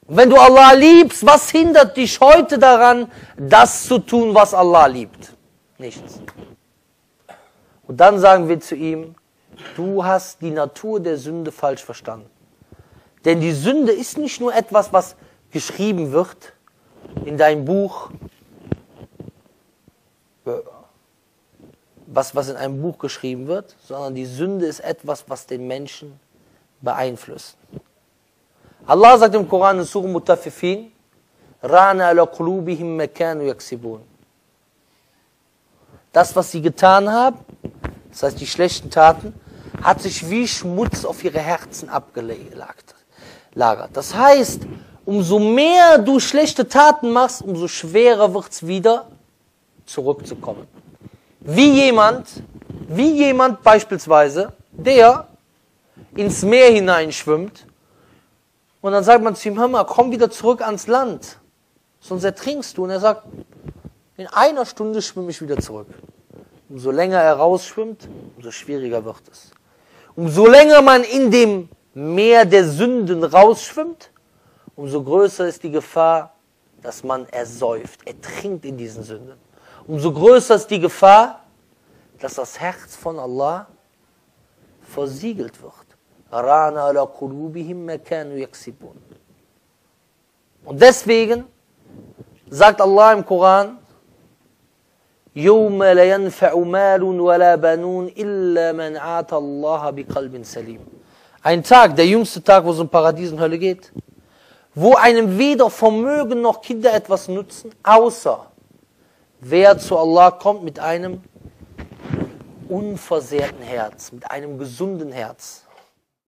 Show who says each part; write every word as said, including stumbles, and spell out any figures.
Speaker 1: Und wenn du Allah liebst, was hindert dich heute daran, das zu tun, was Allah liebt? Nichts. Und dann sagen wir zu ihm, du hast die Natur der Sünde falsch verstanden. Denn die Sünde ist nicht nur etwas, was geschrieben wird in deinem Buch, was, was in einem Buch geschrieben wird, sondern die Sünde ist etwas, was den Menschen beeinflusst. Allah sagt im Koran in Surah Mutaffifin, Rana ala qulubihim ma kanu yaksibun. Das, was sie getan haben, das heißt die schlechten Taten, hat sich wie Schmutz auf ihre Herzen abgelagert. Das heißt, umso mehr du schlechte Taten machst, umso schwerer wird es wieder zurückzukommen. Wie jemand, wie jemand beispielsweise, der ins Meer hineinschwimmt und dann sagt man zu ihm, hör mal, komm wieder zurück ans Land, sonst ertrinkst du. Und er sagt, in einer Stunde schwimme ich wieder zurück. Umso länger er rausschwimmt, umso schwieriger wird es. Umso länger man in dem Meer der Sünden rausschwimmt, umso größer ist die Gefahr, dass man ersäuft, ertrinkt in diesen Sünden. Umso größer ist die Gefahr, dass das Herz von Allah versiegelt wird. Und deswegen sagt Allah im Koran, يَوْمَ لَيَنْفَعُ مَالٌ وَلَا بَنُونَ إِلَّا مَنْ عَاتَ اللَّهَ بِقَلْبٍ سَلِيمٍ. Ein Tag, der jüngste Tag, wo es um Paradies und Hölle geht, wo einem weder Vermögen noch Kinder etwas nützen, außer wer zu Allah kommt mit einem unversehrten Herz, mit einem gesunden Herz.